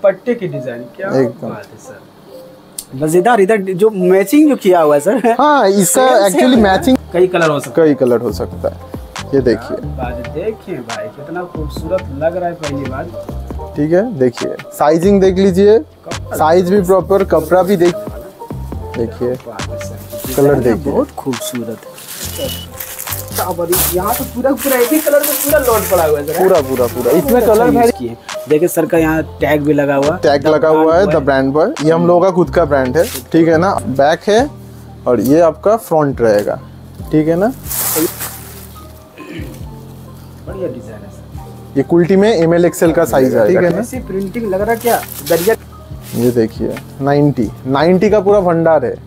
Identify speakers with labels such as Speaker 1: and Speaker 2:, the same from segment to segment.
Speaker 1: दुपट्टे की डिजाइन क्या बात है सर।
Speaker 2: मजेदार। इधर जो मैचिंग जो किया हुआ है सर,
Speaker 1: हाँ इसका एक्चुअली मैचिंग
Speaker 2: कई कलर हो सकता है,
Speaker 1: कई कलर हो सकता है। ये देखिए
Speaker 2: देखिए भाई कितना खूबसूरत लग रहा है पहली बात।
Speaker 1: ठीक है, देखिए साइजिंग देख लीजिए, साइज भी प्रॉपर, कपड़ा भी देखिए, कलर देखिए
Speaker 2: बहुत खूबसूरत है। यहाँ तो पूरा एक ही कलर में पूरा लोड पड़ा हुआ है,
Speaker 1: पूरा इसमें कलर
Speaker 2: है। देखिए सर का यहाँ टैग भी लगा हुआ,
Speaker 1: टैग लगा हुआ है द ब्रांड बॉय। ये हम लोगों का खुद का ब्रांड है, ठीक है ना। बैक है और ये आपका फ्रंट रहेगा, ठीक है ना।
Speaker 2: बढ़िया डिजाइन है सर।
Speaker 1: ये कुल्टी में ML XL का साइज है, ठीक है ना।
Speaker 2: ऐसी प्रिंटिंग लग रहा क्या दरिया।
Speaker 1: ये देखिए 90 का पूरा भंडार है।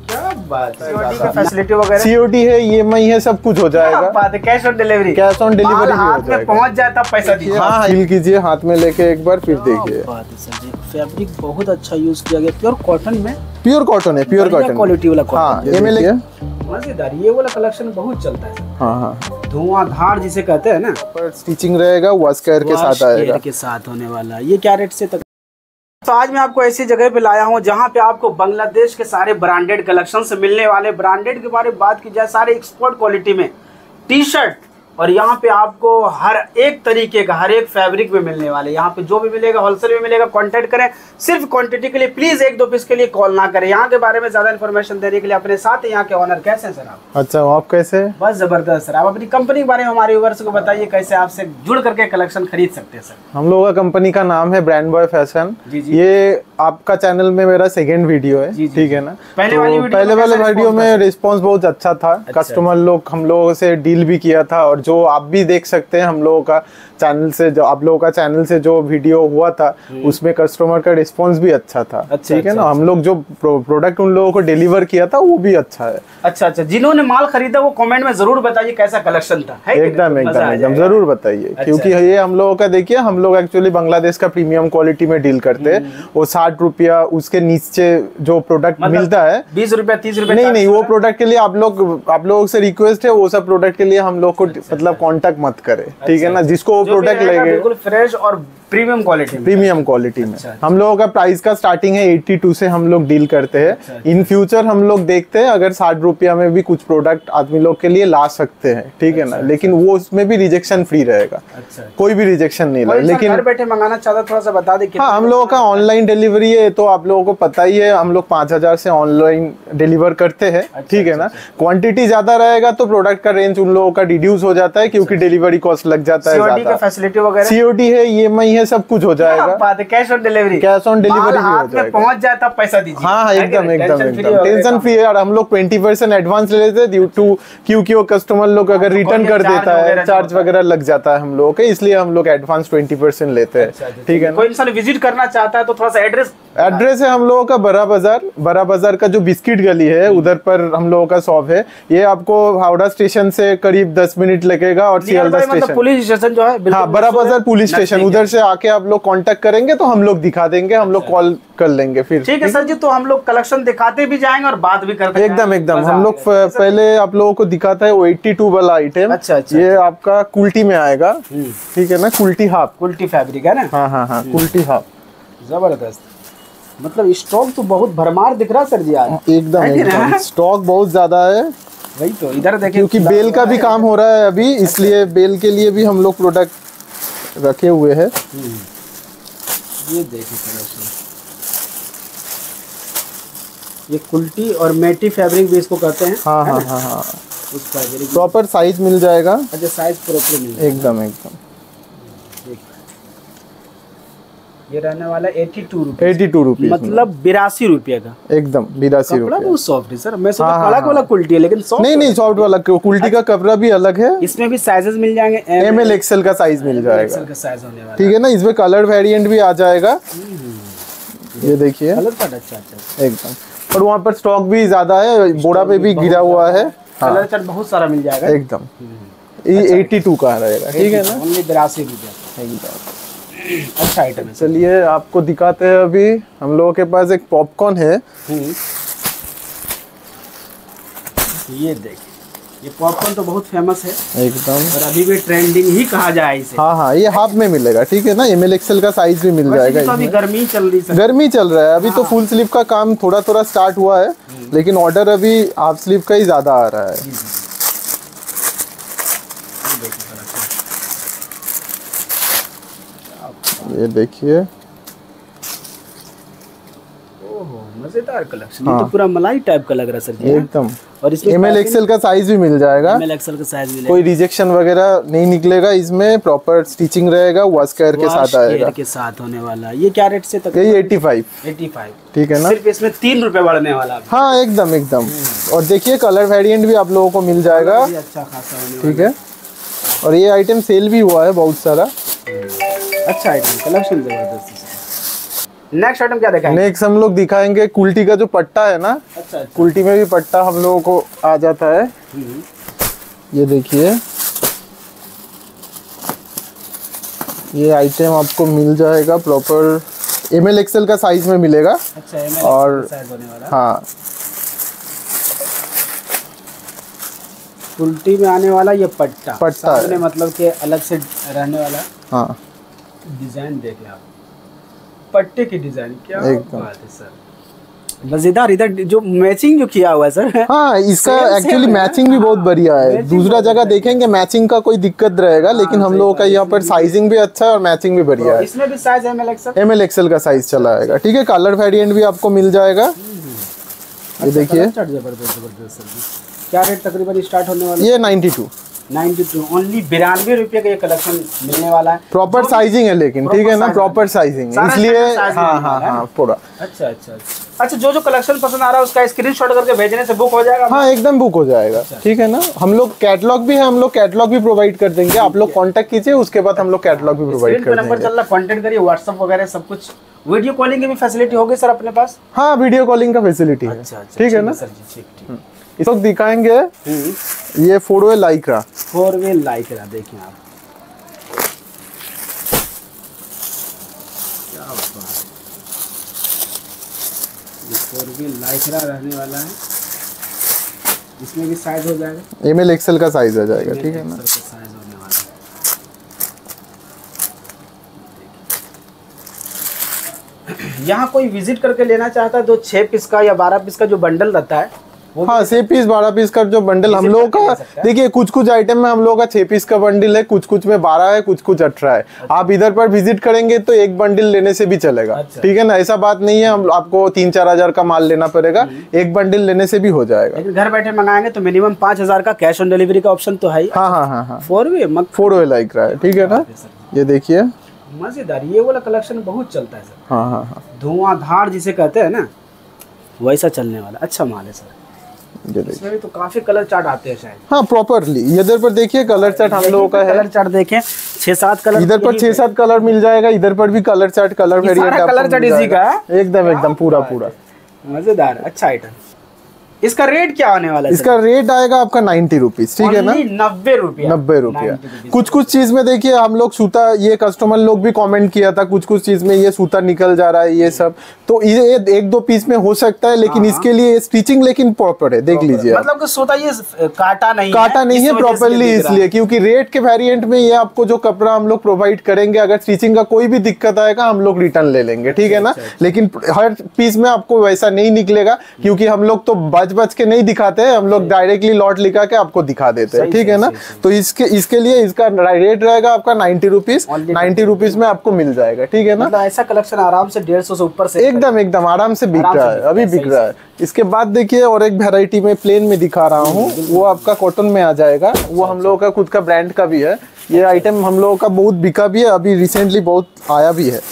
Speaker 2: COD का फैसिलिटी वगैरह,
Speaker 1: COD है, EMI है, सब कुछ हो जाएगा।
Speaker 2: बात है, कैश ऑन डिलीवरी
Speaker 1: भी हो जाएगा।
Speaker 2: पहुंच जाए तब पैसा दीजिए।
Speaker 1: हाँ फील कीजिए, हाथ में लेके एक बार फिर देखिए।
Speaker 2: फैब्रिक बहुत अच्छा यूज किया गया, प्योर कॉटन में,
Speaker 1: प्योर कॉटन है, प्योर कॉटन
Speaker 2: क्वालिटी वाला कॉटन।
Speaker 1: ML
Speaker 2: मजेदार, ये वाला कलेक्शन बहुत चलता है।
Speaker 1: हाँ
Speaker 2: धुआंधार जिसे कहते हैं ना,
Speaker 1: पर स्टिचिंग रहेगा, वॉश केयर के साथ आएगा,
Speaker 2: के साथ होने वाला। ये क्या रेट से तक? तो आज मैं आपको ऐसी जगह पे लाया हूँ जहाँ पे आपको बांग्लादेश के सारे ब्रांडेड कलेक्शन से मिलने वाले, ब्रांडेड के बारे में बात की जाए, सारे एक्सपोर्ट क्वालिटी में टी शर्ट, और यहाँ पे आपको हर एक तरीके का, हर एक फैब्रिक में मिलने वाले। यहाँ पे जो भी मिलेगा होलसेल में मिलेगा। कांटेक्ट करें सिर्फ क्वांटिटी के लिए, प्लीज 1-2 पीस के लिए कॉल ना करें। यहाँ के बारे में ज्यादा इन्फॉर्मेशन देने के लिए अपने साथ यहाँ के ऑनर कैसे हैं सर आप?
Speaker 1: अच्छा, आप कैसे?
Speaker 2: बस जबरदस्त सर। आप अपनी कंपनी के बारे में हमारे व्यूअर्स को बताइए, कैसे आपसे जुड़ करके कलेक्शन खरीद सकते हैं सर?
Speaker 1: हम लोगों का कंपनी का नाम है ब्रांड बॉय फैशन। ये आपका चैनल में मेरा सेकंड वीडियो है, ठीक है ना। पहले वाले वीडियो में रिस्पांस बहुत अच्छा था, कस्टमर लोग हम लोगों से डील भी किया था, और जो आप भी देख सकते हैं हम लोगों का चैनल से, जो आप लोगों का चैनल से जो वीडियो हुआ था उसमें कस्टमर का रिस्पांस भी अच्छा था, ठीक है ना। हम लोग जो प्रोडक्ट उन लोगों को डिलीवर किया था वो भी अच्छा है।
Speaker 2: अच्छा, जिन्होंने माल खरीदा वो कमेंट में जरूर बताइए कैसा कलेक्शन था।
Speaker 1: एकदम जरूर बताइए, क्योंकि ये हम लोगों का, देखिए हम लोग एक्चुअली बांग्लादेश का प्रीमियम क्वालिटी में डील करते हैं। वो 60 रुपया, उसके नीचे जो प्रोडक्ट मिलता है
Speaker 2: 20 रुपया 30 रुपया,
Speaker 1: नहीं, वो प्रोडक्ट के लिए आप लोगों से रिक्वेस्ट है, वो सब प्रोडक्ट के लिए हम लोग को मतलब कांटेक्ट मत करें, ठीक है ना। जिसको प्रोडक्ट लेंगे
Speaker 2: बिल्कुल फ्रेश और प्रीमियम क्वालिटी में।
Speaker 1: हम लोगों का प्राइस का स्टार्टिंग है 82 से हम लोग डील करते हैं। इन फ्यूचर हम लोग देखते हैं अगर 60 रुपया में भी कुछ प्रोडक्ट आदमी लोग के लिए ला सकते हैं, ठीक है ना। लेकिन वो उसमें भी रिजेक्शन फ्री रहेगा, कोई भी रिजेक्शन नहीं लगेगा। लेकिन
Speaker 2: घर बैठे मंगाना चाहता, थोड़ा सा बता दें।
Speaker 1: हाँ, हम लोगों का ऑनलाइन डिलीवरी है, तो आप लोगों को पता ही है हम लोग 5000 से ऑनलाइन डिलीवर करते हैं, ठीक है ना। क्वांटिटी ज्यादा रहेगा तो प्रोडक्ट का रेंज उन लोगों का रिड्यूस हो जाता है, क्योंकि डिलीवरी कॉस्ट लग जाता है ज्यादा।
Speaker 2: फैसिलिटी वगैरह,
Speaker 1: COD है, EMI है, सब कुछ हो जाएगा।
Speaker 2: कैश ऑन डिलीवरी भी हो जाएगा। पहुंच जाए तब पैसा दीजिए।
Speaker 1: हाँ, एकदम टेंशन फ्री है। और हम लोग 20% एडवांस ले लेते हैं ड्यू टू, क्योंकि वो कस्टमर लोग अगर रिटर्न कर देता है, चार्ज वगैरह लग जाता है हम लोगों के, इसलिए हम लोग एडवांस 20% लेते हैं, ठीक है।
Speaker 2: कोई इंसान विजिट करना चाहता है तो थोड़ा सा एड्रेस
Speaker 1: है हम लोगों का बड़ा बाजार का जो बिस्किट गली है उधर पर हम लोगों का शॉप है। ये आपको हावड़ा स्टेशन से करीब 10 मिनट लगेगा, और सियालदह स्टेशन,
Speaker 2: पुलिस स्टेशन जो है,
Speaker 1: हाँ, बड़ा बाजार पुलिस स्टेशन, उधर से आके आप लोग कांटेक्ट करेंगे तो हम लोग दिखा देंगे, हम लोग कॉल कर लेंगे फिर।
Speaker 2: ठीक है सर जी, तो हम लोग कलेक्शन दिखाते भी जाएंगे और बात भी करते हैं।
Speaker 1: एकदम हम लोग पहले आप लोगों को दिखाता है वो 82 वाला आइटम।
Speaker 2: अच्छा,
Speaker 1: ये आपका कुल्टी में आएगा, ठीक है ना। कुल्टी हाफ,
Speaker 2: कुल्टी फैब्रिक है ना।
Speaker 1: हाँ, कुल्टी हाफ,
Speaker 2: जबरदस्त। मतलब स्टॉक तो बहुत भरमार दिख रहा सर जी आज।
Speaker 1: एकदम स्टॉक बहुत ज्यादा है।
Speaker 2: वही तो, इधर देखिए,
Speaker 1: क्योंकि बेल का भी काम हो रहा है अभी, इसलिए बेल के लिए भी हम लोग प्रोडक्ट रखे हुए हैं।
Speaker 2: ये देखिए कलेक्शन, ये कुल्टी और मेटी फैब्रिक भी इसको कहते हैं।
Speaker 1: हाँ,
Speaker 2: उस फैब्रिक
Speaker 1: प्रॉपर साइज मिल जाएगा।
Speaker 2: अच्छा, साइज प्रॉपर मिल जाएगा।
Speaker 1: एकदम
Speaker 2: ये रहने वाला 82
Speaker 1: रुपीज,
Speaker 2: मतलब 82 रुपये का।
Speaker 1: एकदम 82 रुपये।
Speaker 2: बहुत सॉफ्ट है सर। मैं सोचा कड़क वाला कुल्टी है, लेकिन सॉफ्ट
Speaker 1: नहीं, सॉफ्ट वाला कुल्टी का कपड़ा भी अलग है।
Speaker 2: इसमें भी साइजेस मिल जाएंगे,
Speaker 1: ML XL का साइज मिल जाएगा, ठीक है ना। इसमें कलर वेरिएंट भी आ जाएगा। ये देखिए
Speaker 2: कलर का अच्छा
Speaker 1: एकदम। और वहाँ पर स्टॉक भी ज्यादा है, बोरा पे भी गिरा हुआ है।
Speaker 2: कलर चार्ट बहुत सारा मिल जाएगा
Speaker 1: एकदम। ये 82 का रहेगा, ठीक है ना।
Speaker 2: 82 रुपये, अच्छा आइटम है।
Speaker 1: चलिए आपको दिखाते हैं। अभी हम लोगों के पास एक पॉपकॉर्न है,
Speaker 2: ये देखिए ये पॉपकॉर्न तो बहुत फेमस है
Speaker 1: एकदम,
Speaker 2: और अभी भी ट्रेंडिंग ही कहा जाए इसे।
Speaker 1: हाँ हाँ, ये हाफ में मिलेगा, ठीक है ना, ML XL का साइज भी मिल जाएगा।
Speaker 2: तो अभी गर्मी चल रही है,
Speaker 1: गर्मी चल रहा है अभी, तो फुल स्लीव का काम थोड़ा थोड़ा स्टार्ट हुआ है, लेकिन ऑर्डर अभी हाफ स्लीव का ही ज्यादा आ रहा है। ये देखिए,
Speaker 2: मजेदार कलेक्शन। ये तो पूरा मलाई टाइप का लग रहा है सर जी,
Speaker 1: एकदम।
Speaker 2: और इसमें
Speaker 1: ML XL का साइज भी मिल जाएगा,
Speaker 2: ML XL का साइज मिलेगा,
Speaker 1: कोई रिजेक्शन वगैरह नहीं निकलेगा इसमें, प्रॉपर स्टिचिंग रहेगा, वॉश केयर के साथ आएगा,
Speaker 2: के साथ होने वाला। ये क्या रेट से तक?
Speaker 1: यही 85, ठीक है ना,
Speaker 2: सिर्फ इसमें 3 रुपए बढ़ने वाला।
Speaker 1: हाँ एकदम एकदम। और देखिए कलर वेरिएंट भी आप लोगों को मिल जाएगा,
Speaker 2: अच्छा खासा होने,
Speaker 1: ठीक है। और ये आइटम सेल भी हुआ है बहुत सारा,
Speaker 2: अच्छा आइटम, कलेक्शन जबरदस्त। नेक्स्ट आइटम क्या दिखाएंगे?
Speaker 1: नेक्स्ट हम लोग दिखाएंगे कुल्टी का जो पट्टा है ना,
Speaker 2: अच्छा।
Speaker 1: कुल्टी में भी पट्टा हम लोगों को आ जाता है। ये देखिए, ये आइटम आपको मिल जाएगा प्रॉपर ML XL का साइज में मिलेगा।
Speaker 2: अच्छा, ML
Speaker 1: और
Speaker 2: साइज होने वाला।
Speaker 1: हाँ,
Speaker 2: कुल्टी में आने वाला ये पट्टा
Speaker 1: है,
Speaker 2: मतलब कि अलग से रहने वाला।
Speaker 1: हाँ,
Speaker 2: डिजाइन देखिए आप, पट्टे की डिजाइन, क्या
Speaker 1: एकदम
Speaker 2: बात है सर, मजेदार। इधर जो मैचिंग जो किया हुआ है सर,
Speaker 1: हाँ, इसका एक्चुअली मैचिंग भी बहुत बढ़िया है। दूसरा जगह देखेंगे मैचिंग का कोई दिक्कत रहेगा, लेकिन हम लोगों का यहाँ पर साइजिंग भी अच्छा है और मैचिंग भी बढ़िया है।
Speaker 2: इसमें भी साइज
Speaker 1: ML XL का साइज चला आएगा, ठीक है। कलर वेरिएंट भी आपको मिल जाएगा। ये देखिए,
Speaker 2: जबरदस्त सर। क्या रेट तकरीबन स्टार्ट होने वाला?
Speaker 1: ये 92
Speaker 2: ओनली 92 रुपये का ये कलेक्शन मिलने वाला है।
Speaker 1: प्रॉपर साइजिंग है लेकिन, ठीक है ना, प्रॉपर साइजिंग है, इसलिए हाँ हाँ हाँ पूरा।
Speaker 2: अच्छा, जो कलेक्शन पसंद आ रहा है उसका स्क्रीनशॉट करके भेजने से बुक हो जाएगा?
Speaker 1: हाँ एकदम बुक हो जाएगा, ठीक है ना। हम लोग कैटलॉग भी है, हम लोग कैटलॉग भी प्रोवाइड कर देंगे, आप लोग कांटेक्ट कीजिए, उसके बाद हम लोग कैटलॉग भी प्रोवाइड कर देंगे।
Speaker 2: नंबर चल रहा, कांटेक्ट करिए, व्हाट्सएप वगैरह सब कुछ। वीडियो कॉलिंग की भी फैसिलिटी होगी सर अपने पास?
Speaker 1: हाँ, वीडियो कॉलिंग का फैसिलिटी है, ठीक है ना सर जी, ठीक। इस वक्त दिखाएंगे ये 4-वे लाइक्रा।
Speaker 2: 4-वे लाइक्रा देखिए आप, क्या बात है, ये 4-वे लाइक्रा रहने वाला है। इसमें भी साइज हो जाएगा,
Speaker 1: ML XL का साइज आ जाएगा, ठीक है ना।
Speaker 2: साइज होने वाला है। यहाँ कोई विजिट करके लेना चाहता है तो 6 पीस का या 12 पीस का जो बंडल रहता है,
Speaker 1: हाँ 6 पीस 12 पीस का जो बंडल हम लोगों का, देखिए कुछ आइटम में हम लोगों का 6 पीस का बंडल है, कुछ में 12 है, कुछ 18 है। आप इधर पर विजिट करेंगे तो एक बंडल लेने से भी चलेगा, ठीक है ना, ऐसा बात नहीं है हम आपको 3-4 हजार का माल लेना पड़ेगा, एक बंडल लेने से भी हो जाएगा।
Speaker 2: लेकिन घर बैठे मंगाएंगे तो मिनिमम 5000 का कैश ऑन डिलीवरी का ऑप्शन तो है।
Speaker 1: हाँ
Speaker 2: 4-वे
Speaker 1: लाइक्रा है, ठीक है ना। ये देखिए
Speaker 2: मजेदार, ये वाला कलेक्शन बहुत चलता है सर।
Speaker 1: हाँ,
Speaker 2: धुआंधार जिसे कहते हैं ना, वैसा चलने वाला अच्छा माल है सर। इसमें भी तो काफी कलर चार्ट आते हैं शायद।
Speaker 1: हाँ प्रॉपरली, इधर पर देखिए कलर चार्ट हम लोगों का है,
Speaker 2: कलर चार्ट देखें 6-7 कलर,
Speaker 1: इधर पर 6-7 कलर मिल जाएगा, इधर पर भी colour chart, colour variant,
Speaker 2: colour chart इसी का
Speaker 1: एकदम पूरा
Speaker 2: मजेदार, अच्छा आइटम। इसका रेट क्या होने वाला है?
Speaker 1: इसका रेट आएगा आपका 90 रुपीज, ठीक है ना,
Speaker 2: 90 रुपया।
Speaker 1: कुछ चीज में देखिए हम लोग सूता, ये कस्टमर लोग भी कमेंट किया था, कुछ चीज में ये सूता निकल जा रहा है, ये सब तो ये 1-2 पीस में हो सकता है, लेकिन इसके लिए स्टिचिंग लेकिन प्रॉपर है, देख लीजिए।
Speaker 2: मतलब कि सूता ये काटा नहीं
Speaker 1: है प्रॉपरली, इसलिए क्योंकि रेट के वेरिएंट में ये आपको जो कपड़ा हम लोग प्रोवाइड करेंगे, अगर स्टिचिंग का कोई भी दिक्कत आएगा हम लोग रिटर्न ले लेंगे, ठीक है ना। लेकिन हर पीस में आपको वैसा नहीं निकलेगा, क्योंकि हम लोग तो बच के नहीं दिखाते हैं, हम लोग डायरेक्टली लॉट लिखा के आपको दिखा देते हैं, ठीक है ना। तो इसके लिए इसका रेट रहेगा आपका 90 रुपीज, 90 रुपीज में आपको मिल जाएगा, ठीक है ना।
Speaker 2: मतलब ऐसा कलेक्शन आराम से 150 से ऊपर से
Speaker 1: एकदम आराम से बिक रहा है, अभी बिक रहा है। इसके बाद देखिए और एक वेराइटी में प्लेन में दिखा रहा हूँ, वो आपका कॉटन में आ जाएगा, वो हम लोगों का खुद का ब्रांड का भी है। ये आइटम हम लोगों का बहुत बिका भी है, अभी रिसेंटली बहुत आया भी है।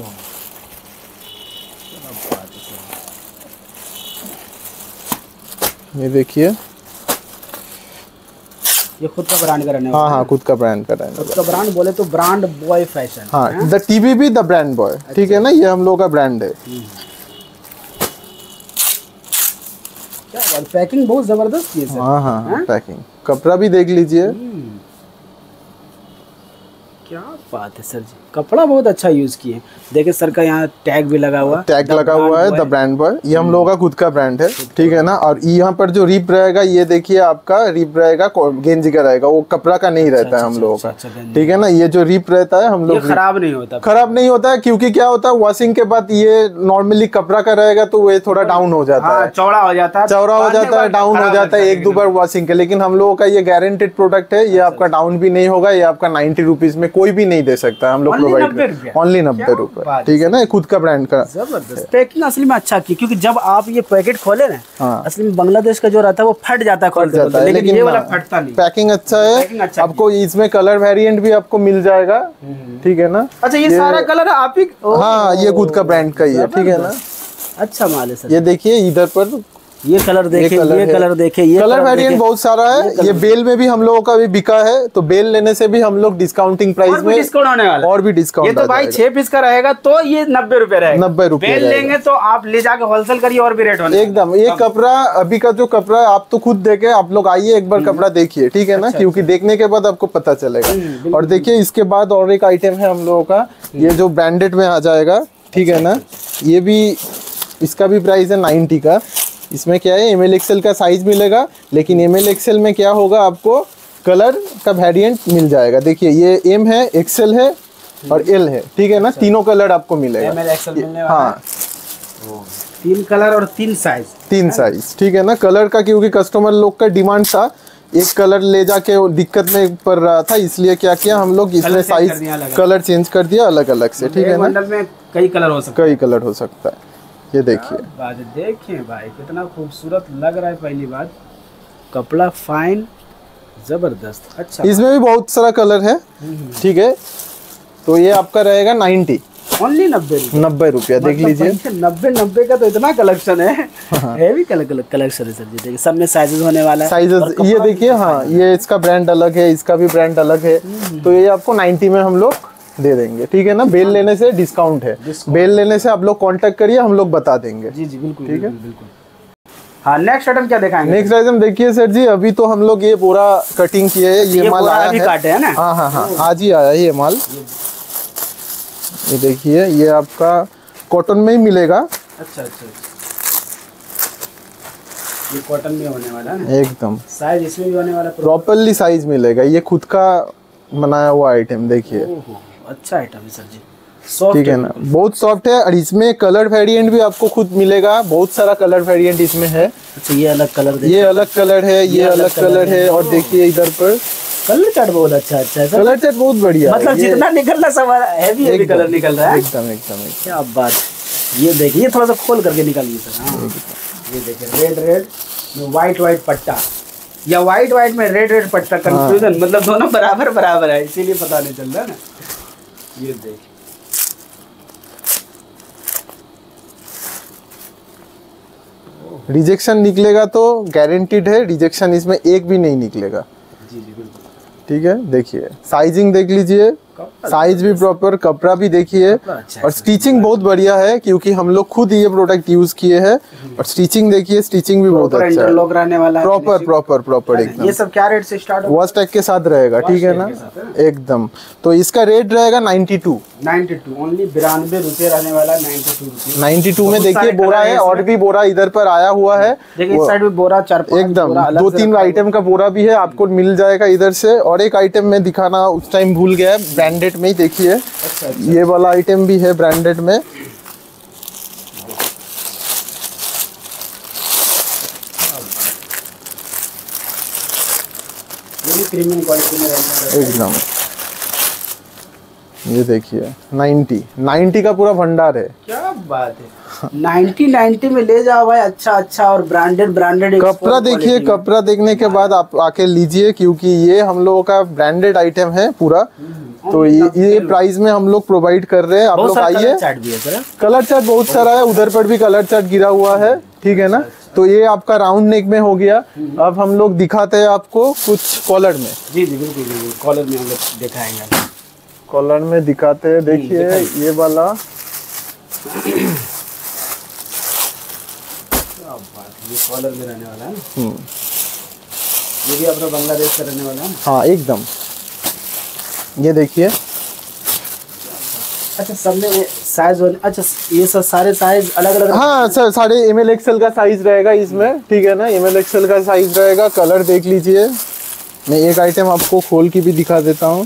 Speaker 1: ये देखिए,
Speaker 2: ये खुद का ब्रांड का रहने वाला है।
Speaker 1: हाँ खुद का ब्रांड का रहने वाला।
Speaker 2: खुद का ब्रांड बोले तो ब्रांड बॉय फैशन।
Speaker 1: हाँ, the TBB the brand boy, ठीक है ना, ये हम लोग का ब्रांड है।
Speaker 2: क्या बात, पैकिंग बहुत जबरदस्त की है सर।
Speaker 1: हाँ पैकिंग, कपड़ा भी देख लीजिए,
Speaker 2: क्या बात है सर जी, कपड़ा बहुत अच्छा यूज किए। देखिए सर का यहाँ टैग भी लगा हुआ,
Speaker 1: टैग लगा हुआ है द ब्रांड बॉय, ये हम लोगों का खुद का ब्रांड है, ठीक है ना। और यहाँ पर जो रिप रहेगा, ये देखिए आपका रिप रहेगा गेंजी का रहेगा, वो कपड़ा का नहीं रहता है हम लोगों का, ठीक है ना। ये जो रिप रहता है हम लोग
Speaker 2: खराब नहीं होता,
Speaker 1: खराब नहीं होता है, क्योंकि क्या होता है वॉशिंग के बाद ये नॉर्मली कपड़ा का रहेगा तो ये थोड़ा डाउन हो जाता है,
Speaker 2: चौड़ा हो जाता है,
Speaker 1: डाउन हो जाता है एक दो बार वॉशिंग के। लेकिन हम लोगों का ये गारंटेड प्रोडक्ट है, ये आपका डाउन भी नहीं होगा, ये आपका 90 रुपीज में कोई भी नहीं दे सकता, हम लोग प्रोवाइड ओनली 90 रुपए, ठीक है ना। खुद का ब्रांड का
Speaker 2: जबरदस्त पैकिंग असली में अच्छा की, क्योंकि जब आप ये पैकेट खोले ना, असली में बांग्लादेश का जो रहता है वो फट जाता है, लेकिन ये वाला फटता नहीं।
Speaker 1: पैकिंग अच्छा है, आपको इसमें कलर वेरिएंट भी आपको मिल जाएगा, ठीक है ना।
Speaker 2: अच्छा ये सारा कलर आप ही?
Speaker 1: हाँ ये खुद का ब्रांड का ही है, ठीक है ना।
Speaker 2: अच्छा माल है सर।
Speaker 1: ये देखिए इधर पर
Speaker 2: ये कलर देखे, ये कलर देखे, ये
Speaker 1: कलर वेरिएंट बहुत सारा है। ये बेल में भी हम लोगों का भी बिका है, तो बेल लेने से भी हम लोग डिस्काउंटिंग प्राइस में
Speaker 2: डिस्काउंट होने वाला,
Speaker 1: और भी डिस्काउंट।
Speaker 2: ये तो भाई 6 पीस का रहेगा तो ये 90 रुपए रहेगा,
Speaker 1: 90 रुपए
Speaker 2: बेल लेंगे तो आप ले जाके होलसेल करिए और भी रेट होने
Speaker 1: एकदम। ये कपड़ा अभी का जो कपड़ा आप तो खुद देखे, आप लोग आइए एक बार कपड़ा देखिए, ठीक है ना, क्योंकि देखने के बाद आपको पता चलेगा। और देखिए इसके बाद और एक आइटम है हम लोगों का, ये जो ब्रांडेड में आ जाएगा, ठीक है ना। ये भी इसका भी प्राइस है 90 का। इसमें क्या है ML XL का साइज मिलेगा, लेकिन ML XL में क्या होगा, आपको कलर का वेरिएंट मिल जाएगा। देखिए ये M है, XL है और L है, ठीक है ना। तीनों कलर आपको मिलेगा,
Speaker 2: ML XL मिलने वाला
Speaker 1: हाँ,
Speaker 2: 3 कलर और 3 साइज,
Speaker 1: 3 साइज, ठीक है ना। कलर का क्योंकि कस्टमर लोग का डिमांड था, एक कलर ले जाके दिक्कत में पड़ रहा था, इसलिए क्या किया हम लोग, इसमें साइज कलर चेंज कर दिया अलग अलग से, ठीक है ना।
Speaker 2: बंडल में कई कलर हो सकता है,
Speaker 1: कई कलर हो सकता है। ये देखिए
Speaker 2: देखिए भाई कितना खूबसूरत लग रहा है। पहली बात कपड़ा फाइन जबरदस्त, अच्छा।
Speaker 1: इसमें भी बहुत सारा कलर है, ठीक है। तो ये आपका रहेगा 90
Speaker 2: ओनली 90
Speaker 1: रुपया, देख लीजिए।
Speaker 2: 90 का तो इतना कलेक्शन है, हेवी कलेक्शन है सर जी। देखिए सब में साइजेस होने वाला है,
Speaker 1: साइजेस ये देखिए, हाँ ये इसका ब्रांड अलग है, इसका भी ब्रांड अलग है, तो ये आपको 90 में हम लोग दे देंगे, ठीक है ना। बेल लेने से डिस्काउंट है, बेल लेने से आप लोग कांटेक्ट करिए, हम लोग बता देंगे।
Speaker 2: जी जी बिल्कुल, ठीक है बिल्कुल। हाँ नेक्स्ट आइटम क्या दिखाएंगे?
Speaker 1: नेक्स्ट आइटम देखिए सर जी, अभी तो हम लोग ये बोरा कटिंग किए है, ये माल आया है,
Speaker 2: काटे है ना।
Speaker 1: हाँ हाँ हाँ आज ही आया ये माल। ये देखिए ये आपका कॉटन में ही मिलेगा।
Speaker 2: अच्छा अच्छा, ये कॉटन में होने वाला है
Speaker 1: एकदम।
Speaker 2: साइज इसमें भी होने वाला,
Speaker 1: प्रॉपर्ली साइज मिलेगा। ये खुद का बनाया हुआ आइटम, देखिए
Speaker 2: अच्छा आइटम है सर जी,
Speaker 1: ठीक है ना, बहुत सॉफ्ट है। और इसमें कलर वेरिएंट भी आपको खुद मिलेगा, बहुत सारा कलर वेरिएंट इसमें है।
Speaker 2: अच्छा ये अलग कलर,
Speaker 1: ये अलग कलर है, ये अलग कलर है। और देखिए इधर पर
Speaker 2: कलर चार्ट बहुत अच्छा है,
Speaker 1: कलर चार्ट बहुत बढ़िया,
Speaker 2: मतलब जितना निकल रहा सब हैवी कलर निकल रहा है,
Speaker 1: एकदम एकदम।
Speaker 2: क्या बात, ये देखिए थोड़ा सा खोल करके निकालिए सर। हाँ ये देखिए रेड में व्हाइट पट्टा, या व्हाइट में रेड पट्टा, कंफ्यूजन मतलब दोनों बराबर है, इसीलिए पता नहीं चल रहा ना। ये देखिए
Speaker 1: रिजेक्शन निकलेगा तो गारंटीड है, रिजेक्शन इसमें एक भी नहीं निकलेगा।
Speaker 2: जी जी बिल्कुल,
Speaker 1: ठीक है। देखिए साइजिंग देख लीजिए, साइज भी प्रॉपर, कपड़ा भी देखिए। और स्टिचिंग बहुत बढ़िया है, क्योंकि हम लोग खुद ये प्रोडक्ट यूज किए हैं। और स्टिचिंग देखिए, स्टिचिंग भी बहुत अच्छा है, प्रॉपर एकदम।
Speaker 2: ये सब क्या रेट से स्टार्ट होगा?
Speaker 1: वॉश टैग के साथ रहेगा, ठीक है ना, एकदम। तो इसका रेट रहेगा 92
Speaker 2: ओनली 92 रुपये रहने वाला,
Speaker 1: 92 में। देखिए बोरा है, और भी बोरा इधर पर आया हुआ है,
Speaker 2: देखिए इस साइड भी बोरा 4-5
Speaker 1: एकदम 2-3 आइटम का बोरा भी है, आपको मिल जाएगा इधर से। और एक आइटम में दिखाना उस टाइम भूल गया, ब्रांडेड में ही देखिए। अच्छा, ये वाला आइटम भी है ब्रांडेड में।
Speaker 2: प्रीमियम क्वालिटी में
Speaker 1: एकदम। ये देखिए 90 का पूरा भंडार है।
Speaker 2: क्या बात है, 90 में ले जाओ भाई, अच्छा और ब्रांडेड
Speaker 1: कपड़ा देखिए। कपड़ा देखने के बाद आप आके लीजिए, क्योंकि ये हम लोगों का ब्रांडेड आइटम है पूरा। तो ये प्राइस में हम लोग प्रोवाइड कर रहे हैं, आप लोग आइए। कलर चार्ट बहुत सारा है, उधर पर भी कलर चार्ट गिरा हुआ है, ठीक है ना। तो ये आपका राउंड नेक में हो गया। अब हम लोग दिखाते हैं आपको कुछ कॉलर में।
Speaker 2: जी बिल्कुल, कॉलर में हम लोग दिखाएंगे,
Speaker 1: कॉलर में दिखाते हैं। देखिए ये वाला
Speaker 2: ये कॉलर में रहने वाला है। ये भी अपना बांग्लादेश का रहने वाला है।
Speaker 1: हाँ एकदम। ये देखिए
Speaker 2: अच्छा सब में साइज अच्छा ये सब सारे साइज अलग अलग?
Speaker 1: हाँ सर, सारे ML XL का साइज रहेगा इसमें, ठीक है ना। ML XL का साइज रहेगा। कलर देख लीजिए, मैं एक आइटम आपको खोल के भी दिखा देता हूँ।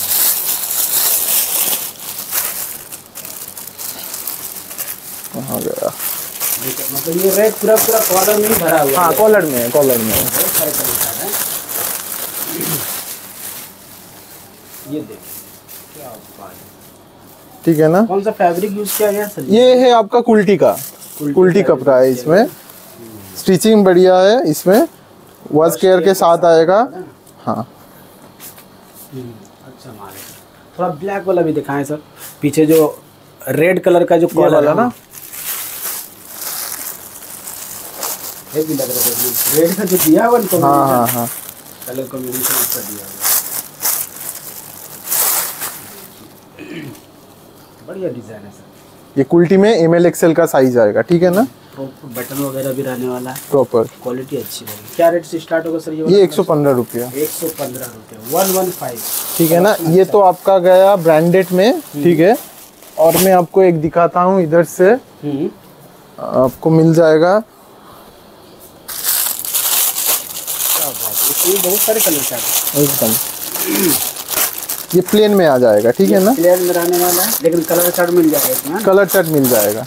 Speaker 1: कहाँ गया?
Speaker 2: मतलब ये रेड पूरा पूरा कॉलर में ही भरा हुआ है?
Speaker 1: हाँ कॉलर में है, कॉलर में है।
Speaker 2: ये देखिए क्या बात है,
Speaker 1: ठीक है ना।
Speaker 2: कौन सा फैब्रिक यूज किया गया सर?
Speaker 1: ये है आपका कुल्टी का, कुल्टी कपड़ा है इसमें। स्टिचिंग बढ़िया है इसमें, वॉश केयर के साथ आएगा। हाँ
Speaker 2: अच्छा माल है। थोड़ा ब्लैक वाला भी दिखाएं सर, पीछे जो रेड कलर का जो कॉलर है ना, ये भी लग रहा है रेड का जो दिया हुआ है।
Speaker 1: हाँ हाँ
Speaker 2: कलर कॉम्बिनेशन अच्छा दिया हुआ, बढ़िया डिजाइन है सर।
Speaker 1: ये कुल्टी में ML XL का साइज आएगा, ठीक है ना।
Speaker 2: बटन वगैरह भी रहने वाला है,
Speaker 1: प्रॉपर
Speaker 2: क्वालिटी अच्छी रहेगी। क्या रेट से स्टार्ट होगा सर
Speaker 1: ये 115 रुपया।
Speaker 2: 115 रुपये, 115,
Speaker 1: ठीक है ना। ये तो आपका गया ब्रांडेड में, ठीक है। और मैं आपको एक दिखाता हूँ इधर से, आपको मिल जाएगा।
Speaker 2: बहुत सारे कलर हैं
Speaker 1: एकदम, ये प्लेन में आ जाएगा, ठीक है ना।
Speaker 2: प्लेन में रहने वाला है, लेकिन कलर चार्ट मिल जाएगा इसमें।
Speaker 1: कलर चार्ट मिल जाएगा।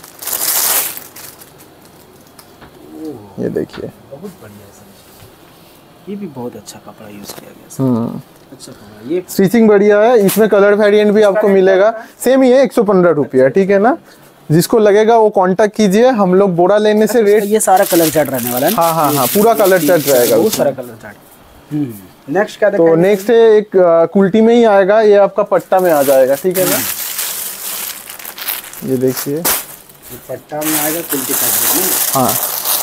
Speaker 1: ये देखिए,
Speaker 2: बहुत बढ़िया सर, ये भी बहुत अच्छा कपड़ा यूज किया गया। अच्छा कपड़ा, ये
Speaker 1: स्टिचिंग बढ़िया है। इसमें कलर वेरिएंट भी आपको मिलेगा, सेम ही है, 115 रुपया, ठीक है ना। जिसको लगेगा वो कांटेक्ट कीजिए। हम लोग बोरा लेने से रेट,
Speaker 2: ये सारा कलर चार्ट रहने वाला है।
Speaker 1: हाँ हाँ हाँ, पूरा कलर चार्ट रहेगा,
Speaker 2: बहुत सारा कलर चार्ट। नेक्स्ट क्या
Speaker 1: तो नेक्स्ट है एक कुल्टी में ही आएगा, ये आपका पट्टा में आ जाएगा, ठीक है ना। ये देखिए
Speaker 2: पट्टा में आएगा, कुल्टी फैब्रिक में।
Speaker 1: हाँ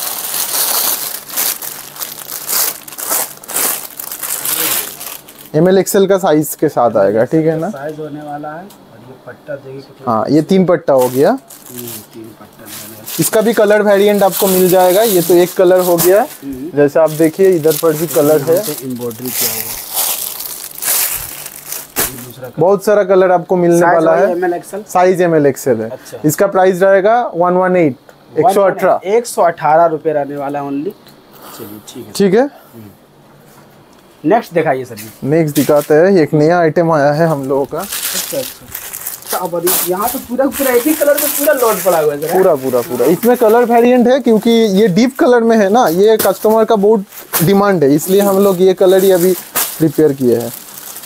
Speaker 1: ML XL का साइज के साथ आएगा, ठीक है ना।
Speaker 2: साइज होने वाला है। और ये पट्टा देखिए,
Speaker 1: हाँ ये 3 पट्टा हो गया।
Speaker 2: 3 पट्टा।
Speaker 1: इसका भी कलर वेरिएंट आपको मिल जाएगा। ये तो एक कलर हो गया, जैसे आप देखिए इधर पर भी कलर है,
Speaker 2: एम्ब्रॉयडरी किया हुआ।
Speaker 1: बहुत सारा कलर आपको मिलने वाला है। साइज ML XL है।
Speaker 2: अच्छा।
Speaker 1: इसका प्राइस रहेगा 118,
Speaker 2: 118 रुपये रहने वाला ओनली। चलिए ठीक है,
Speaker 1: ठीक है।
Speaker 2: नेक्स्ट दिखाइए सर जी।
Speaker 1: नेक्स्ट दिखाते हैं, एक नया आइटम आया है हम लोगों का।
Speaker 2: अच्छा यहाँ तो पूरा पूरा एक ही कलर में पूरा लोड पड़ा हुआ है।
Speaker 1: पूरा पूरा पूरा इसमें कलर वेरिएंट है, क्योंकि ये डीप कलर में है ना, ये कस्टमर का बहुत डिमांड है, इसलिए हम लोग ये कलर ही अभी प्रिपेयर किए हैं।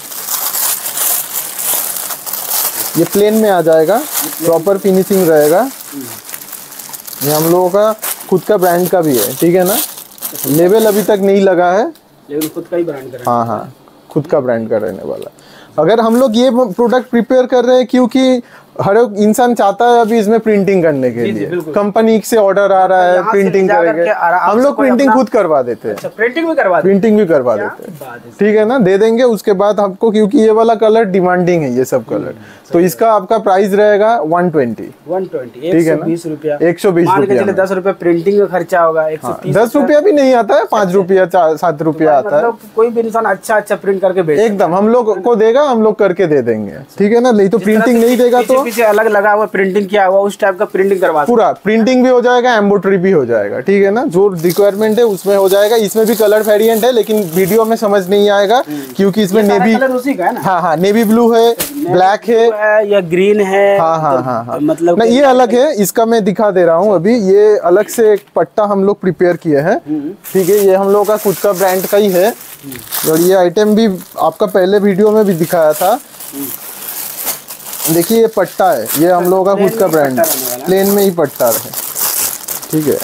Speaker 1: ये प्लेन में आ जाएगा, प्रॉपर फिनिशिंग रहेगा। ये हम लोगों का खुद का ब्रांड का भी है, ठीक है ना। लेबल अभी तक नहीं लगा है,
Speaker 2: लेकिन खुद का ही ब्रांड का।
Speaker 1: हाँ हाँ, खुद का ब्रांड का रहने वाला। अगर हम लोग ये प्रोडक्ट प्रिपेयर कर रहे हैं क्योंकि हर एक इंसान चाहता है अभी इसमें प्रिंटिंग करने के लिए, कंपनी से ऑर्डर आ रहा है प्रिंटिंग करेंगे, हम लोग प्रिंटिंग खुद करवा देते हैं।
Speaker 2: अच्छा, प्रिंटिंग भी करवा
Speaker 1: देते हैं, ठीक है ना, दे देंगे उसके बाद आपको, क्योंकि ये वाला कलर डिमांडिंग है ये सब कलर। तो इसका आपका प्राइस रहेगा 120,
Speaker 2: ठीक है ना, 120 रुपया।
Speaker 1: 120 रुपया,
Speaker 2: 10 रुपया प्रिंटिंग का खर्चा होगा।
Speaker 1: 10 रुपया भी नहीं आता है, 5 रुपया 7 रुपया आता है।
Speaker 2: कोई भी इंसान अच्छा प्रिंट करके भेज,
Speaker 1: एकदम हम लोग को देगा, हम लोग करके दे देंगे, ठीक है ना। नहीं तो प्रिंटिंग नहीं देगा तो
Speaker 2: पीछे अलग लगा हुआ प्रिंटिंग किया हुआ उस टाइप का प्रिंटिंग करवा,
Speaker 1: पूरा प्रिंटिंग भी हो जाएगा, एम्ब्रॉयडरी भी हो जाएगा, ठीक है ना। जो रिक्वायरमेंट है उसमें हो जाएगा। इसमें भी कलर वेरिएंट है, लेकिन वीडियो में समझ नहीं आएगा क्योंकि इसमें नेवी, हाँ नेवी ब्लू है, ब्लैक है
Speaker 2: या ग्रीन है।
Speaker 1: हाँ
Speaker 2: मतलब
Speaker 1: ना, ये अलग है, इसका मैं दिखा दे रहा हूँ अभी। ये अलग से एक पट्टा हम लोग प्रिपेयर किए हैं, ठीक है। ये हम लोग का खुद का ब्रांड का ही है, और ये आइटम भी आपका पहले वीडियो में भी दिखाया था। देखिए ये पट्टा है, ये हम लोगों का खुद का ब्रांड है, प्लेन में ही पट्टा है, ठीक है।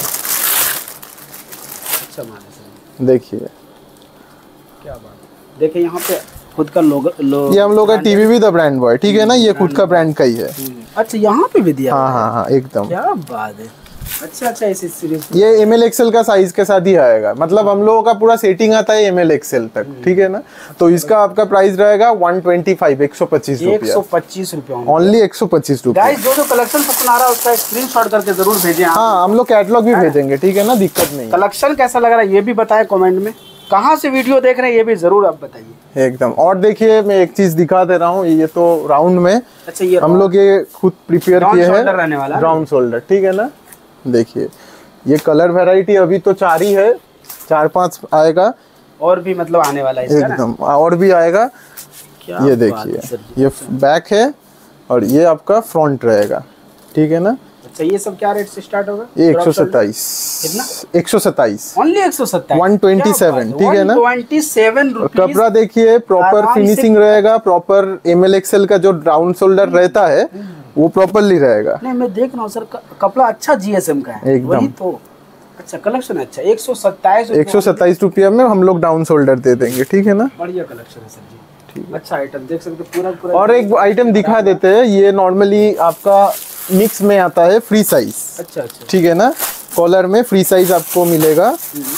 Speaker 1: देखिए
Speaker 2: क्या बात, देखिए यहाँ पे खुद का लोगो,
Speaker 1: ये हम लोग का टीवी भी द ब्रांड बॉय, ठीक है ना, ये खुद का ब्रांड का ही है।
Speaker 2: अच्छा, यहाँ पे भी दिया?
Speaker 1: हाँ एकदम,
Speaker 2: क्या बात है। अच्छा इसी सीरीज
Speaker 1: ये ML XL का साइज के साथ ही आएगा, मतलब हम लोगों का पूरा सेटिंग आता है ML XL तक, ठीक है ना। तो इसका आपका प्राइस रहेगा 125, 125 रुपया,
Speaker 2: 125 रुपया
Speaker 1: ओनली, 125 रुपया।
Speaker 2: गाइस जो कलेक्शन पसंद आ रहा है उसका स्क्रीनशॉट करके जरूर भेजें।
Speaker 1: हाँ, हम लोग कैटलॉग भी भेजेंगे, ठीक है ना, दिक्कत नहीं।
Speaker 2: कलेक्शन कैसा लग रहा है ये भी बताएं कमेंट में। कहाँ से वीडियो देख रहे हैं ये भी जरूर आप बताइए।
Speaker 1: एकदम। और देखिए मैं एक चीज दिखा दे रहा हूँ, ये तो राउंड में
Speaker 2: अच्छा, ये
Speaker 1: हम लोग ये खुद प्रिपेयर किए हैं,
Speaker 2: राउंड
Speaker 1: शोल्डर, ठीक है ना। देखिए ये कलर वैरायटी अभी तो 4 ही है, 4-5 आएगा
Speaker 2: और भी मतलब आने वाला है
Speaker 1: एकदम, और भी आएगा। ये देखिए ये बैक है और ये आपका फ्रंट रहेगा, ठीक है ना।
Speaker 2: अच्छा, ये सब क्या रेट से स्टार्ट होगा?
Speaker 1: ये 127।
Speaker 2: कितना?
Speaker 1: 127
Speaker 2: ओनली 127,
Speaker 1: 127, ठीक है ना।
Speaker 2: 127 रुपीस।
Speaker 1: कपड़ा देखिए प्रॉपर फिनिशिंग रहेगा, प्रॉपर ML XL का जो राउंड शोल्डर रहता है वो प्रॉपरली रहेगा।
Speaker 2: नहीं मैं देख रहा हूँ सर, कपड़ा अच्छा GSM का है
Speaker 1: एकदम।
Speaker 2: तो अच्छा कलेक्शन अच्छा, 127
Speaker 1: रुपया में हम लोग डाउन शोल्डर दे देंगे, ठीक है ना।
Speaker 2: बढ़िया कलेक्शन है सर जी, ठीक। अच्छा आइटम देख सकते पूरा।
Speaker 1: और एक आइटम दिखा देते हैं, ये नॉर्मली आपका मिक्स में आता है, फ्री साइज।
Speaker 2: अच्छा,
Speaker 1: ठीक है ना। कॉलर में फ्री साइज आपको मिलेगा,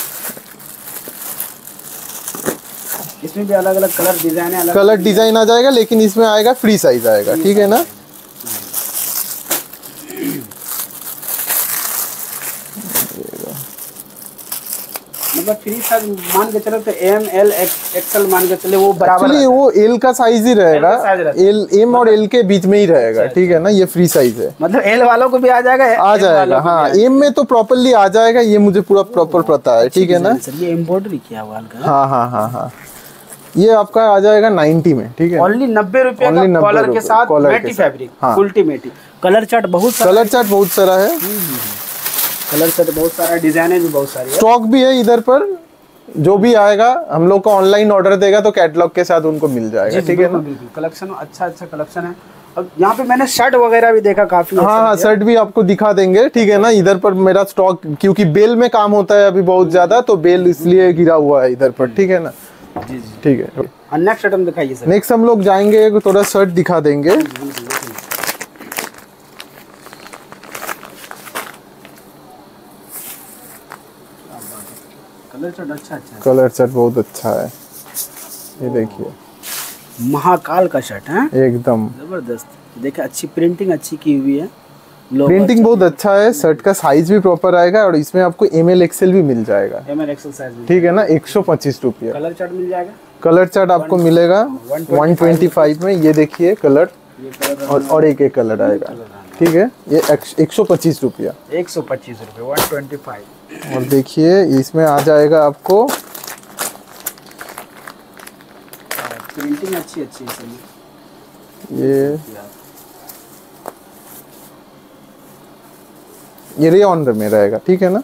Speaker 2: इसमें भी अलग अलग कलर डिजाइन है,
Speaker 1: कलर डिजाइन आ जाएगा, लेकिन इसमें आएगा फ्री साइज आएगा, ठीक है ना।
Speaker 2: मतलब फ्री साइज मान के चले तो ML XL मान के चले वो बराबर।
Speaker 1: एक्चुअली वो L का साइज ही रहेगा, M और L के बीच में ही रहेगा, ठीक है ना। ये फ्री साइज है,
Speaker 2: मतलब L वालों को भी आ जाएगा,
Speaker 1: हाँ। M में तो प्रॉपरली आ जाएगा, ये मुझे पूरा प्रॉपर पता है, ठीक है ना।
Speaker 2: ये एम्ब्रॉयडरी किया हुआ है।
Speaker 1: हाँ। ये आपका आ जाएगा 90 में, ठीक है।
Speaker 2: ओनली 90 रुपए का कॉलर के साथ, matte fabric, fully matte. Colour chart बहुत सारा है, कलर चार्ट बहुत सारा, डिजाइन भी बहुत सारी है,
Speaker 1: स्टॉक भी है इधर पर। जो भी आएगा हम लोग को ऑनलाइन ऑर्डर देगा तो कैटलॉग के साथ उनको मिल जाएगा, ठीक है ना।
Speaker 2: कलेक्शन अच्छा कलेक्शन है। अब यहाँ पे मैंने शर्ट वगैरह भी देखा काफी।
Speaker 1: हाँ, शर्ट भी आपको दिखा देंगे, ठीक है ना। इधर पर मेरा स्टॉक, क्योंकि बेल में काम होता है अभी बहुत ज्यादा, तो बेल इसलिए गिरा हुआ है इधर पर, ठीक है ना।
Speaker 2: जी
Speaker 1: ठीक है।
Speaker 2: नेक्स्ट आइटम दिखाइए सर।
Speaker 1: नेक्स्ट हम लोग जाएंगे, थोड़ा शर्ट दिखा देंगे। कलर चार्ट बहुत अच्छा है, ये देखिए
Speaker 2: महाकाल का शर्ट है,
Speaker 1: एकदम
Speaker 2: जबरदस्त। देखिए अच्छी प्रिंटिंग अच्छी की हुई है,
Speaker 1: प्रिंटिंग बहुत अच्छा है। शर्ट का साइज भी प्रॉपर आएगा और इसमें आपको ML XL भी मिल जाएगा,
Speaker 2: ML XL साइज,
Speaker 1: ठीक है ना। 125 रुपया।
Speaker 2: कलर चार्ट मिल जाएगा,
Speaker 1: कलर चार्ट आपको मिलेगा 125 में। ये देखिए कलर, और एक कलर आएगा, ठीक है। ये 125 रुपया,
Speaker 2: 125 रुपये, 125।
Speaker 1: और देखिए इसमें आ जाएगा आपको
Speaker 2: प्रिंटिंग अच्छी है।
Speaker 1: ये रेयॉन में रहेगा, ठीक है ना।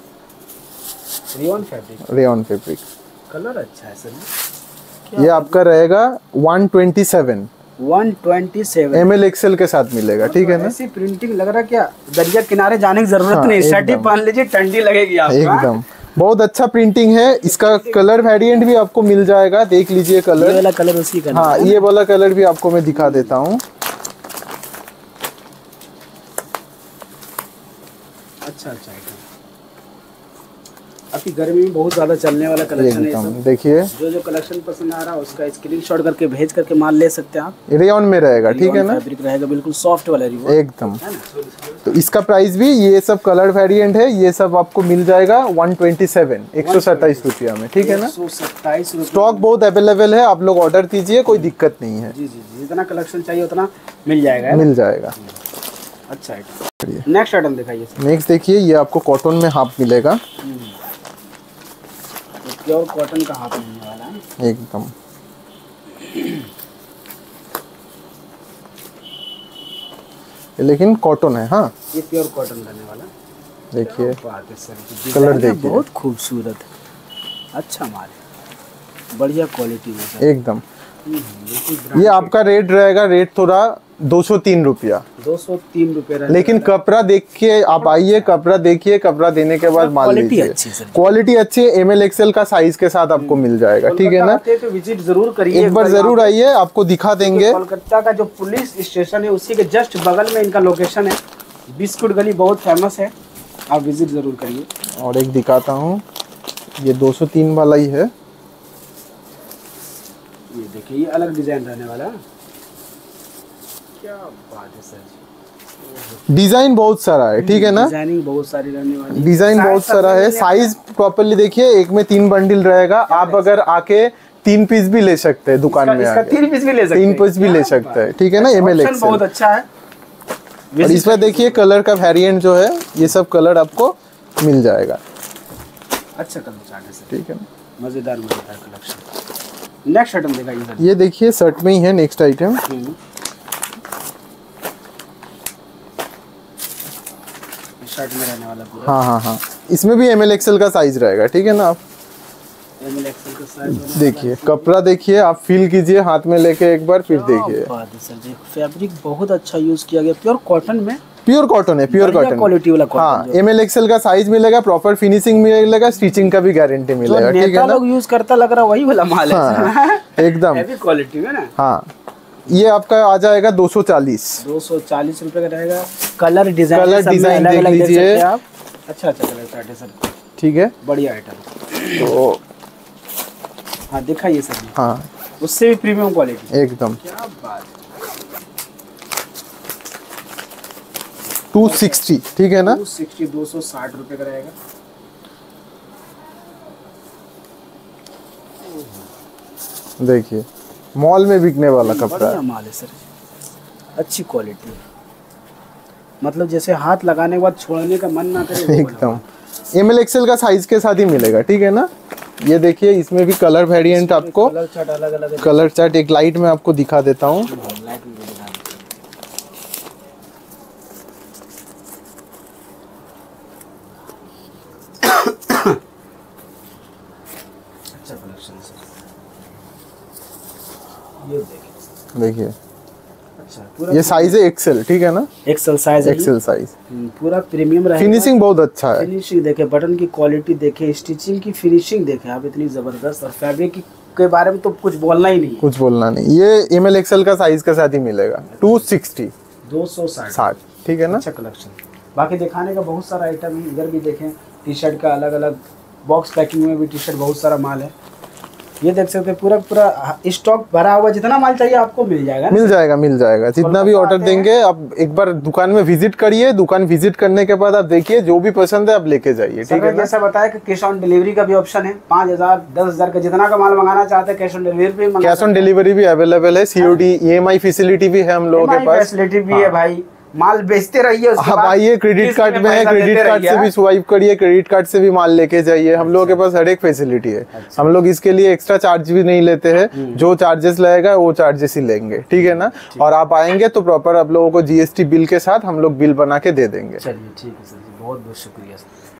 Speaker 2: रेयॉन फैब्रिक, कलर अच्छा है सर।
Speaker 1: ये आपका रहेगा 127 ML XL के साथ मिलेगा, ठीक है ना।
Speaker 2: ऐसी प्रिंटिंग लग रहा है क्या दरिया किनारे जाने की जरूरत नहीं, शर्ट ही पहन लीजिए, ठंडी लगेगी आपको।
Speaker 1: एकदम बहुत अच्छा प्रिंटिंग है। इसका कलर वेरिएंट भी आपको मिल जाएगा, देख लीजिए कलर।
Speaker 2: ये वाला कलर उसी का।
Speaker 1: हाँ, ये वाला कलर भी आपको मैं दिखा देता हूँ।
Speaker 2: अच्छा अभी गर्मी में बहुत ज्यादा चलने वाला कलेक्शन है।
Speaker 1: देखिए
Speaker 2: जो कलेक्शन पसंद आ रहा है उसका स्क्रीनशॉट करके भेज करके माल ले सकते हैं आप।
Speaker 1: रेयॉन में रहेगा, ठीक है ना।
Speaker 2: फैब्रिक रहेगा बिल्कुल सॉफ्ट वाला
Speaker 1: एकदम। तो इसका प्राइस भी, ये सब कलर वेरिएंट है, ये सब आपको मिल जाएगा 127 रुपया में, ठीक है ना।
Speaker 2: 127 रुपये।
Speaker 1: स्टॉक बहुत अवेलेबल है, आप लोग ऑर्डर कीजिए, कोई दिक्कत नहीं है।
Speaker 2: जी जितना कलेक्शन चाहिए उतना मिल जाएगा। अच्छा नेक्स्ट आइटम दिखाइए।
Speaker 1: नेक्स्ट देखिए, ये आपको कॉटन में हाफ मिलेगा,
Speaker 2: प्योर कॉटन का हाफ मिलने वाला है
Speaker 1: एकदम। लेकिन कॉटन है, हाँ
Speaker 2: ये प्योर कॉटन रहने वाला।
Speaker 1: देखिए
Speaker 2: कलर देखिए, बहुत खूबसूरत, अच्छा माल है, बढ़िया क्वालिटी में
Speaker 1: एकदम। ये आपका रेट रहेगा, रेट थोड़ा 203 रुपया,
Speaker 2: 203 रुपये।
Speaker 1: लेकिन कपड़ा देख के आप आइए, कपड़ा देखिए, कपड़ा देने के बाद माल लीजिए। क्वालिटी अच्छी है, ML XL का साइज के साथ आपको मिल जाएगा, ठीक है ना।
Speaker 2: तो विजिट जरूर करिए,
Speaker 1: एक बार जरूर आइए, आपको दिखा देंगे।
Speaker 2: कोलकाता का जो पुलिस स्टेशन है उसी के जस्ट बगल में इनका लोकेशन है। बिस्कुट गली बहुत फेमस है, आप विजिट जरूर करिए।
Speaker 1: और एक दिखाता हूँ, ये 203 वाला ही है।
Speaker 2: ये देखिए, ये अलग डिजाइन रहने वाला है। क्या बात है सर,
Speaker 1: डिजाइन बहुत सारा है, ठीक है ना,
Speaker 2: डिजाइनिंग बहुत सारी रहने वाली,
Speaker 1: डिजाइन बहुत सारा है। साइज प्रॉपर्ली देखिए, एक में 3 बंडल रहेगा। आप अगर आके 3 पीस भी ले सकते हैं दुकान में,
Speaker 2: 3 पीस भी ले सकते हैं,
Speaker 1: 3 पीस भी ले सकते हैं, ठीक है ना। ML XL
Speaker 2: बहुत अच्छा है।
Speaker 1: और इसमें देखिए कलर का वेरिएंट जो है, ये सब कलर आपको मिल जाएगा।
Speaker 2: अच्छा कलर चार्ट है,
Speaker 1: ठीक है ना,
Speaker 2: मजेदार कलेक्शन। नेक्स्ट आइटम दिखाइए।
Speaker 1: ये देखिए शर्ट में ही है नेक्स्ट आइटम।
Speaker 2: शर्ट में रहने वाला पूरा।
Speaker 1: हाँ, इसमें भी ML XL का साइज रहेगा, ठीक है ना। आप
Speaker 2: ML XL का साइज
Speaker 1: देखिए, कपड़ा देखिए, आप फील कीजिए हाथ में लेके एक बार, फिर देखिए।
Speaker 2: फैब्रिक बहुत अच्छा यूज किया गया, प्योर कॉटन में,
Speaker 1: प्योर कॉटन है, प्योर कॉटन
Speaker 2: क्वालिटी वाला कॉटन।
Speaker 1: हाँ, ML XL का साइज मिलेगा, प्रॉपर फिनिशिंग मिलेगा, स्टिचिंग का भी गारंटी मिलेगा, ठीक है ना।
Speaker 2: लोग यूज करता लग रहा वही वाला माल है।
Speaker 1: हाँ, एकदम
Speaker 2: हैवी क्वालिटी में ना।
Speaker 1: हाँ, ये आपका आ जाएगा 240
Speaker 2: रुपए का रहेगा। कलर डिजाइन
Speaker 1: देख लीजिए
Speaker 2: आप। अच्छा कलर चार्ट है सर, ठीक
Speaker 1: है,
Speaker 2: बढ़िया आइटम।
Speaker 1: तो
Speaker 2: हाँ दिखाइए सर।
Speaker 1: हाँ,
Speaker 2: उससे भी प्रीमियम क्वालिटी,
Speaker 1: एकदम।
Speaker 2: क्या बात।
Speaker 1: 260, ठीक है ना,
Speaker 2: 260 रुपए का रहेगा।
Speaker 1: देखिए मॉल में बिकने वाला कपड़ा है,
Speaker 2: माल है सर, अच्छी क्वालिटी है, मतलब जैसे हाथ लगाने के बाद छोड़ने का मन ना करे।
Speaker 1: एकदम ML XL का साइज के साथ ही मिलेगा, ठीक है ना। ये देखिए, इसमें भी कलर वेरिएंट आपको,
Speaker 2: कलर चार्ट अलग-अलग है।
Speaker 1: कलर चार्ट एक लाइट में आपको दिखा देता हूँ।
Speaker 2: अच्छा कलेक्शन ये
Speaker 1: देखिए,
Speaker 2: अच्छा
Speaker 1: ये साइज है XL, ठीक है ना,
Speaker 2: XL साइज,
Speaker 1: XL साइज,
Speaker 2: पूरा प्रीमियम रहेगा।
Speaker 1: फिनिशिंग बहुत अच्छा है,
Speaker 2: फिनिशिंग देखे, बटन की क्वालिटी देखे, स्टिचिंग की फिनिशिंग देखे आप, इतनी जबरदस्त। और फैब्रिक के बारे में तो कुछ बोलना ही नहीं,
Speaker 1: कुछ बोलना नहीं। ये ML XL का साइज के साथ ही मिलेगा,
Speaker 2: 260,
Speaker 1: ठीक है ना।
Speaker 2: अच्छा कलेक्शन। बाकी दिखाने का बहुत सारा आइटम है, इधर भी देखें, टी शर्ट का अलग अलग बॉक्स पैकिंग में भी टी शर्ट बहुत सारा माल है। ये देख सकते हैं, पूरा स्टॉक भरा हुआ, जितना माल चाहिए आपको मिल जाएगा, मिल जाएगा।
Speaker 1: जितना भी ऑर्डर देंगे आप एक बार दुकान में विजिट करिए, दुकान विजिट करने के बाद आप देखिए, जो भी पसंद है आप लेके जाइए, ठीक है।
Speaker 2: जैसा बताया कि कैश ऑन डिलीवरी का भी ऑप्शन है, 5000 10,000 का जितना का माल मंगाना चाहते हैं, कैश ऑन डिलीवरी भी
Speaker 1: अवेलेबल है। COD EMI फैसिलिटी भी है हम लोगों के पास,
Speaker 2: फैसिलिटी भी है भाई। माल बेचते रहिए,
Speaker 1: आप आइए, क्रेडिट कार्ड में है, क्रेडिट कार्ड से भी स्वाइप करिए, क्रेडिट कार्ड से भी माल लेके जाइए। हम लोगों के पास हर एक फैसिलिटी है। हम लोग इसके लिए एक्स्ट्रा चार्ज भी नहीं लेते हैं, जो चार्जेस लगेगा वो चार्जेस ही लेंगे, ठीक है ना। और आप आएंगे तो प्रॉपर आप लोगों को GST बिल के साथ हम लोग बिल बना के दे देंगे।
Speaker 2: चलिए ठीक है सर जी, बहुत बहुत शुक्रिया सर।